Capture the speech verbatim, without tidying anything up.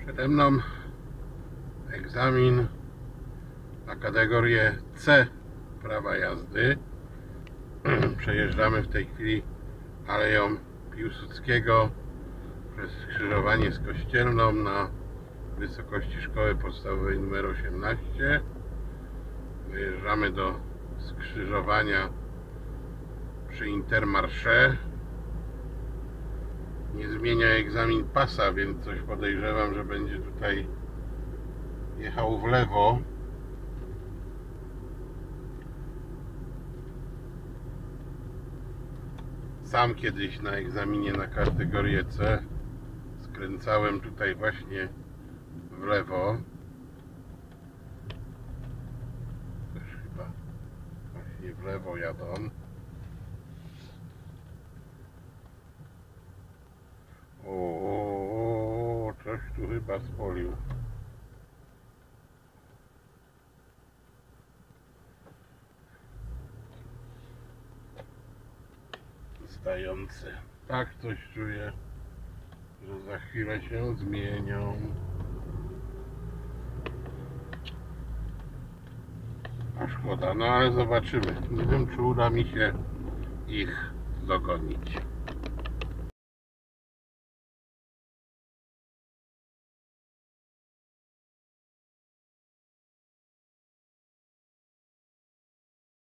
Przede mną egzamin na kategorię C prawa jazdy. Przejeżdżamy w tej chwili Aleją Piłsudskiego przez skrzyżowanie z Kościelną na wysokości Szkoły Podstawowej nr osiemnaście. Dojeżdżamy do skrzyżowania przy Intermarché. Nie zmienia egzamin pasa, więc coś podejrzewam, że będzie tutaj jechał w lewo. Sam kiedyś na egzaminie na kategorię C skręcałem tutaj właśnie w lewo. Też chyba właśnie w lewo jadą. O, o, o, coś tu chyba spolił. Stający. Tak coś czuję, że za chwilę się zmienią. A szkoda, no ale zobaczymy. Nie wiem, czy uda mi się ich dogonić.